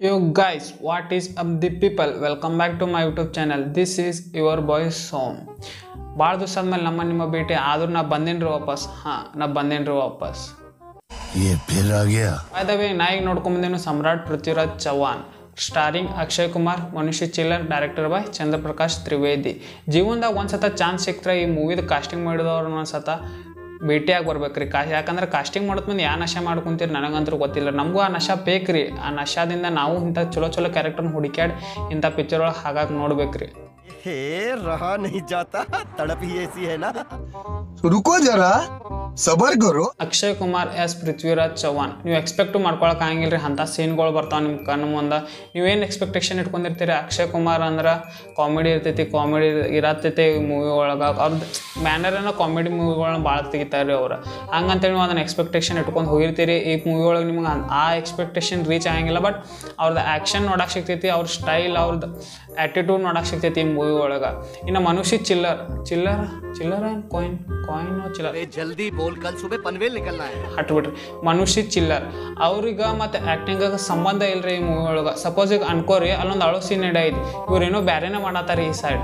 Yo guys, what is up the people? Welcome back to my YouTube channel. This is your boy Som. ಭಾಳ ದಿವಸ ಆದ್ಮೇಲೆ ನಿಮ್ಮ ಭೇಟಿ ಆದ್ರೂ ನಾ ಬಂದೇನ್ರಿ ವಾಪಸ್. ವಾಪಸ್. ये फिर आ गया. By the way, ನಾ ಈಗ ನೋಡ್ಕೊಂಬಂದೇನು ಸಮ್ರಾಟ್ ಪೃಥ್ವಿರಾಜ್ ಚವ್ಹಾಣ್. ಸ್ಟಾರಿಂಗ್ ಅಕ್ಷಯ್ ಕುಮಾರ್, ಮನುಷ್ಯ ಚಿಲ್ಲರ್, ಡೈರೆಕ್ಟರ್ ಬೈ ಚಂದ್ರಪ್ರಕಾಶ್ ತ್ರಿವೇದಿ. ಜೀವನದಾಗ ಒಂದ್ಸತ ಚಾನ್ಸ್ ಸಿಕ್ತ್ರೆ ಈ ಮೂವಿದ ಕಾಸ್ಟಿಂಗ್ ಮಾಡಿದವ್ರು ಒಂದ್ಸತ ಭೇಟಿಯಾಗಿ ಬರ್ಬೇಕ್ರಿ. ಯಾಕಂದ್ರೆ ಕಾಸ್ಟಿಂಗ್ ಮಾಡೋದ್ ಮಂದಿ ಯಾವ ನಶೆ ಮಾಡ್ಕೊಂತೀರಿ ನನಗಂತೂ ಗೊತ್ತಿಲ್ಲ. ನಮಗೂ ಆ ನಶಾ ಬೇಕ್ರಿ. ಆ ನಶಾದಿಂದ ನಾವು ಇಂಥ ಚಲೋ ಕ್ಯಾರೆಕ್ಟರ್ನ ಹುಡುಕ್ಯಾಡಿ ಇಂಥ ಪಿಕ್ಚರ್ ಒಳಗೆ ಹಾಗಾಗಿ ನೋಡ್ಬೇಕ್ರಿ. रहा नहीं जाता तड़प ही ऐसी है ना. रुको जरा सबर करो. ಅಕ್ಷಯ್ ಕುಮಾರ್ ಎಸ್ ಪೃಥ್ವಿರಾಜ್ ಚವ್ಹಾಣ್. ನೀವು ಎಕ್ಸ್ಪೆಕ್ಟ್ ಮಾಡ್ಕೊಳಕ್ ಆಗಂಗಿಲ್ರಿ. ಅಂಥ ಸೀನ್ಗಳು ಬರ್ತಾವೆ ನಿಮ್ಮ ಕಣ್ಣು ಮುಂದೆ. ನೀವೇನು ಎಕ್ಸ್ಪೆಕ್ಟೇಷನ್ ಇಟ್ಕೊಂಡಿರ್ತೀರಿ? ಅಕ್ಷಯ್ ಕುಮಾರ್ ಅಂದ್ರೆ ಕಾಮಿಡಿ ಇರ್ತೈತಿ, ಕಾಮಿಡಿ ಇರತ್ತೈತಿ ಮೂವಿ ಒಳಗೆ. ಅವ್ರದ್ದು ಮ್ಯಾನರನ್ನ ಕಾಮಿಡಿ ಮೂವಿಗಳನ್ನ ಭಾಳ ತೆಗಿತಾರೆ ಅವ್ರು. ಹಂಗಂತೇಳಿ ನೀವು ಅದನ್ನ ಎಕ್ಸ್ಪೆಕ್ಟೇಷನ್ ಇಟ್ಕೊಂಡು ಹೋಗಿರ್ತೀರಿ. ಈ ಮೂವಿ ಒಳಗೆ ನಿಮ್ಗೆ ಆ ಎಕ್ಸ್ಪೆಕ್ಟೇಷನ್ ರೀಚ್ ಆಗಂಗಿಲ್ಲ. ಬಟ್ ಅವ್ರದ್ದು ಆ್ಯಕ್ಷನ್ ನೋಡಕ್ಕೆ ಸಿಗ್ತೈತಿ, ಅವ್ರ ಸ್ಟೈಲ್, ಅವ್ರದ್ದು ಆ್ಯಟಿಟ್ಯೂಡ್ ನೋಡಕ್ಕೆ ಸಿಗ್ತೈತಿ ಈ ಮೂವಿ ಒಳಗೆ. ಇನ್ನು ಮನುಷ್ಯ ಚಿಲ್ಲರ್ ಕಾಯಿನ್ ಚಿಲ್ಲರ್ जल्दी बोल कल सुबह पनवेल निकलना है. ಹಟ್ಬಿಟ್ರಿ. ಮನುಷ್ಯ ಚಿಲ್ಲರ್ ಅವ್ರಿಗೆ ಮತ್ತು ಆ್ಯಕ್ಟಿಂಗಾಗ ಸಂಬಂಧ ಇಲ್ರಿ ಈ ಮೂವಿ ಒಳಗೆ. ಸಪೋಸ್ ಈಗ ಅನ್ಕೋರಿ ಅಲ್ಲೊಂದು ಅಳು ಸೀನ್ ನಡೆಯೈತಿ, ಇವ್ರೇನೋ ಬ್ಯಾರೇನೇ ಮಾಡತ್ತಾರ ಈ ಸೈಡ್.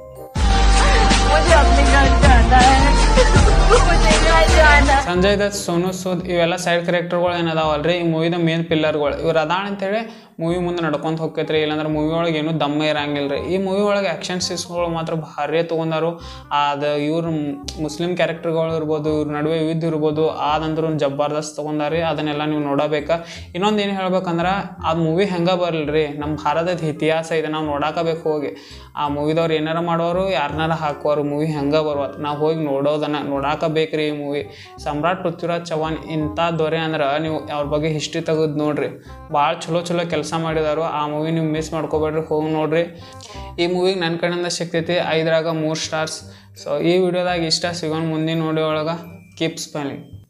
ಸಂಜಯ್ ದತ್, ಸೋನು ಸೂದ್ ಇವೆಲ್ಲ ಸೈಡ್ ಕ್ಯಾರೆಕ್ಟರ್ಗಳು ಏನದಾವಲ್ರಿ ಈ ಮೂವಿದ ಮೇನ್ ಪಿಲ್ಲರ್ಗಳು. ಇವ್ರು ಅದಾಣ ಅಂತೇಳಿ ಮೂವಿ ಮುಂದೆ ನಡ್ಕೊಂತ ಹೋಗ್ತೈತ್ರಿ. ಇಲ್ಲಾಂದ್ರೆ ಮೂವಿ ಒಳಗೆ ಏನೂ ದಮ್ಮ ಇರಂಗಿಲ್ಲ ರೀ. ಈ ಮೂವಿ ಒಳಗೆ ಆ್ಯಕ್ಷನ್ ಸೀನ್ಸ್ಗಳು ಮಾತ್ರ ಭಾರಿ ತೊಗೊಂಡಾರು. ಅದು ಇವ್ರು ಮುಸ್ಲಿಂ ಕ್ಯಾರೆಕ್ಟರ್ಗಳು ಇರ್ಬೋದು, ಇವ್ರ ನಡುವೆ ಯುದ್ಧ ಇರ್ಬೋದು, ಅದಂದ್ರೂ ಜಬರ್ದಸ್ತ್ ತೊಗೊಂಡಾರಿ. ಅದನ್ನೆಲ್ಲ ನೀವು ನೋಡಬೇಕಾ. ಇನ್ನೊಂದು ಏನು ಹೇಳ್ಬೇಕಂದ್ರೆ ಆ ಮೂವಿ ಹೆಂಗೆ ಬರಲ್ರಿ, ನಮ್ಮ ಭಾರತದ ಇತಿಹಾಸ ಇದೆ, ನಾವು ನೋಡಾಕಬೇಕು ಹೋಗಿ. ಆ ಮೂವಿದವ್ರು ಏನಾರ ಮಾಡೋರು, ಯಾರನ್ನಾರ ಹಾಕೋರು, ಮೂವಿ ಹೆಂಗೆ ಬರುವತ್ತು ನಾವು ಹೋಗಿ ನೋಡಾಕಬೇಕ್ರಿ ಈ ಮೂವಿ. ಸಮ್ರಾಟ್ ಪೃಥ್ವಿರಾಜ್ ಚವ್ಹಾಣ್ ಇಂಥ ದೊರೆ ಅಂದ್ರೆ ನೀವು ಅವ್ರ ಬಗ್ಗೆ ಹಿಸ್ಟ್ರಿ ತೆಗೆದು ನೋಡ್ರಿ. ಭಾಳ ಚಲೋ ಕೆಲಸ ಮಾಡಿದಾರು. ಆ ಮೂವಿ ನೀವು ಮಿಸ್ ಮಾಡ್ಕೋಬೇಡ್ರಿ, ಹೋಗಿ ನೋಡ್ರಿ. ಈ ಮೂವಿಗೆ ನನ್ನ ಕಡೆಯಿಂದ ಸಿಗ್ತೈತಿ 5 3 ಸ್ಟಾರ್ಸ್. ಸೊ ಈ ವಿಡಿಯೋದಾಗ ಇಷ್ಟ ಸಿಗೋಣ ಮುಂದಿನ ವಿಡಿಯೋ ಒಳಗೆ. Keep smiling.